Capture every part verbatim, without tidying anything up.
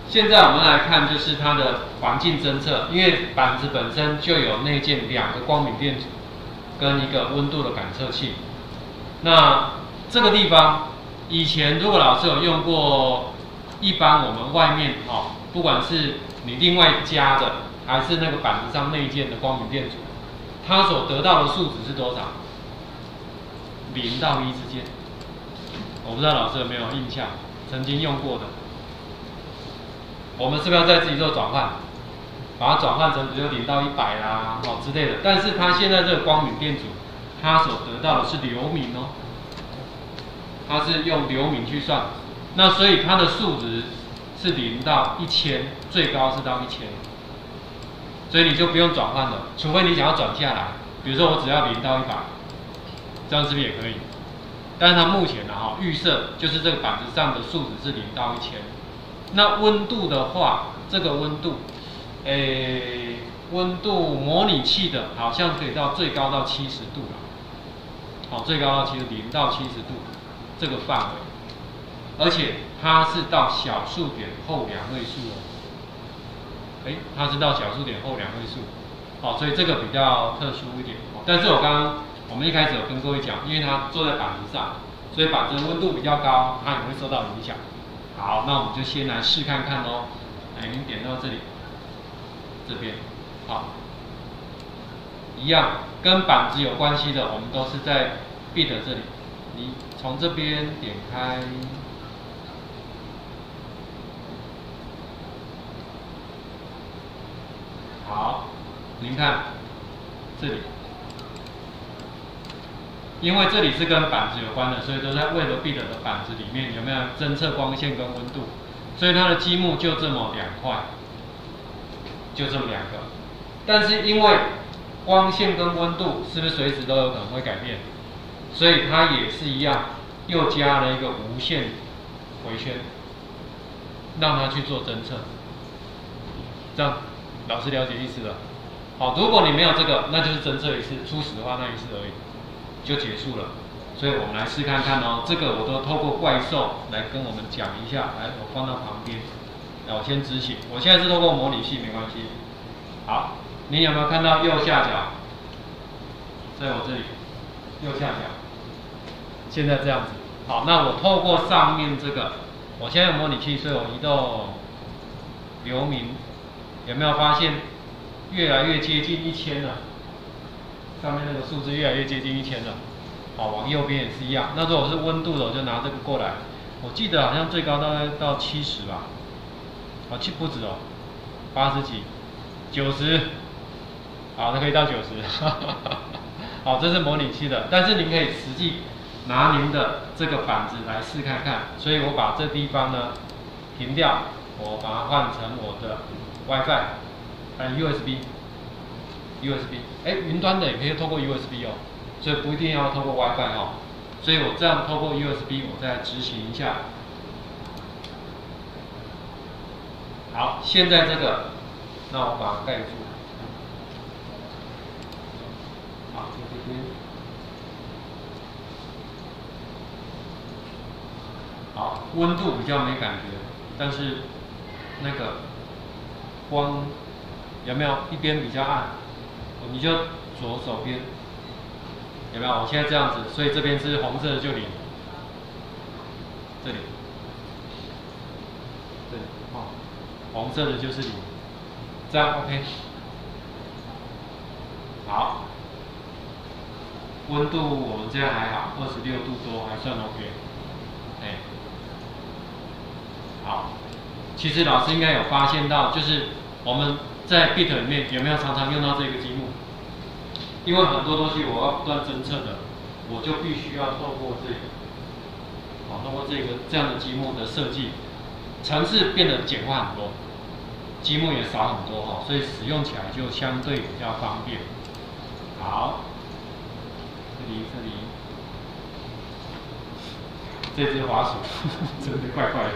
现在我们来看就是它的环境侦测，因为板子本身就有内建两个光敏电阻跟一个温度的感测器。那这个地方以前如果老师有用过，一般我们外面哦，不管是你另外加的，还是那个板子上内建的光敏电阻，它所得到的数值是多少？零到一之间。我不知道老师有没有印象，曾经用过的。我们是不是要再自己做转换，把它转换成比如零到一百啦，哦之类的？但是它现在这个光敏电阻，它所得到的是流明哦，它是用流明去算，那所以它的数值是零到一千，最高是到一千，所以你就不用转换了，除非你想要转下来，比如说我只要零到一百，这样是不是也可以？但是它目前呢，哈，预设就是这个板子上的数值是零到一千。那温度的话，这个温度，诶，温度模拟器的好像可以到最高到七十度了，好，最高到其实零到七十度这个范围，而且它是到小数点后两位数哦，诶，它是到小数点后两位数，好，所以这个比较特殊一点。但是我刚刚我们一开始有跟各位讲，因为它坐在板子上，所以板子温度比较高，它也会受到影响。好，那我们就先来试看看咯。来，您点到这里，这边，好，一样跟板子有关系的，我们都是在 bit 这里。你从这边点开，好，您看这里，因为这里是跟板子有关的，所以都在为了 bit 的板子里面有没有侦测光线跟温度，所以它的积木就这么两块，就这么两个。但是因为光线跟温度是不是随时都有可能会改变，所以它也是一样，又加了一个无限回圈，让它去做侦测。这样老师了解意思了。好，如果你没有这个，那就是侦测一次，初始的话那一次而已。就结束了，所以我们来试看看哦。这个我都透过怪兽来跟我们讲一下，来，我放到旁边，来，我先执行。我现在是透过模拟器，没关系。好，你有没有看到右下角？在我这里，右下角，现在这样子。好，那我透过上面这个，我现在有模拟器，所以我移动流明，有没有发现越来越接近一千了？上面那个数字越来越接近一千了，好，往右边也是一样。那如果是温度的，我就拿这个过来。我记得好像最高大概到七十吧，啊，七不止哦，八十几，九十，好，那可以到九十。好，这是模拟器的，但是您可以实际拿您的这个板子来试看看。所以我把这地方呢停掉，我把它换成我的 WiFi， 按 U S B。U S B， 哎，云端的也可以透过 U S B 哦，所以不一定要透过 WiFi 哦。所以我这样透过 U S B， 我再执行一下。好，现在这个，那我把它盖住。好，在这边。好，温度比较没感觉，但是那个光有没有一边比较暗？你就左手边有没有？我现在这样子，所以这边是红色的就零，这里，这里哦，红色的就是零，这样 OK。好，温度我们这样还好，二十六度多，还算 OK。哎，好，其实老师应该有发现到，就是我们在 bit 里面有没有常常用到这个积木？因为很多东西我要不断侦测的，我就必须要透过这个，好，透过这个这样的积木的设计，程式变得简化很多，积木也少很多哈，所以使用起来就相对比较方便。好，这里这里，这只滑鼠真的怪怪的，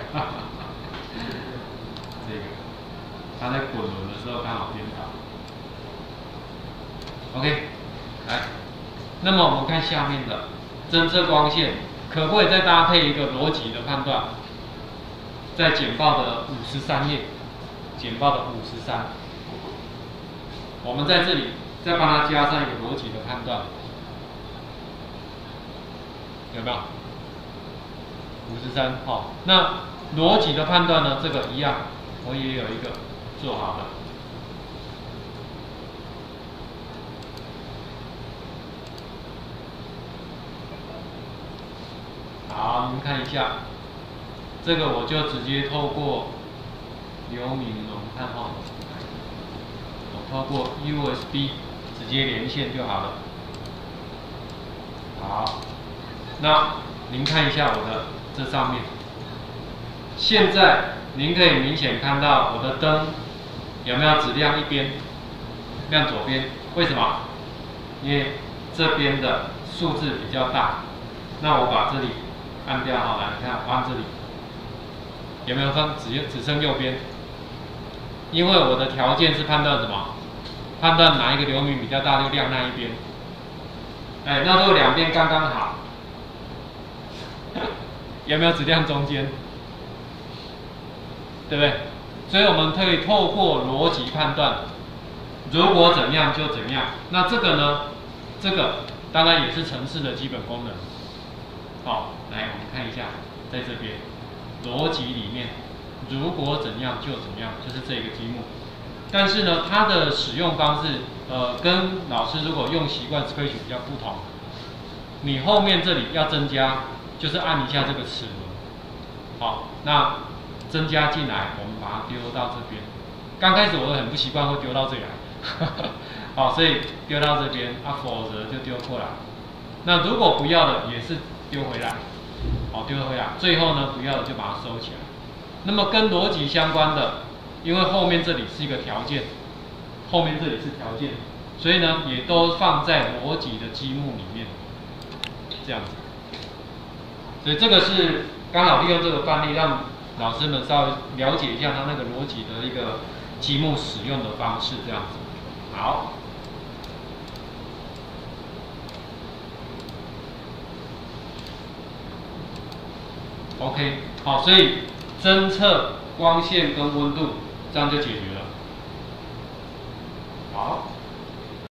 这个它在滚轮的时候刚好颠倒。OK， 来，那么我们看下面的侦测光线，可不可以再搭配一个逻辑的判断？ 在简报的五十三页，简报的五十三，我们在这里再帮它加上一个逻辑的判断，有没有？五十三，好，那逻辑的判断呢？这个一样，我也有一个做好了。好，你们看一下，这个我就直接透过刘敏龙看哈，我透过 U S B 直接连线就好了。好，那您看一下我的这上面，现在您可以明显看到我的灯有没有只亮一边，亮左边？为什么？因为这边的数字比较大，那我把这里按掉好了，你看我按这里，有没有分只只剩右边？因为我的条件是判断什么？判断哪一个流明比较大就亮那一边。哎，那如果两边刚刚好，有没有只亮中间？对不对？所以我们可以透过逻辑判断，如果怎样就怎样。那这个呢？这个当然也是程式的基本功能。好，来我们看一下，在这边逻辑里面，如果怎样就怎样，就是这个题目。但是呢，它的使用方式，呃，跟老师如果用习惯 Scratch 比较不同。你后面这里要增加，就是按一下这个齿轮。好，那增加进来，我们把它丢到这边。刚开始我都很不习惯，会丢到这里来。好，所以丢到这边，啊，否则就丢过来。那如果不要的，也是丢回来。好，丢回来。最后呢，不要的就把它收起来。那么跟逻辑相关的，因为后面这里是一个条件，后面这里是条件，所以呢，也都放在逻辑的积木里面，这样子。所以这个是刚好利用这个范例，让老师们稍微了解一下它那个逻辑的一个积木使用的方式，这样子。好。OK， 好，所以侦测光线跟温度，这样就解决了。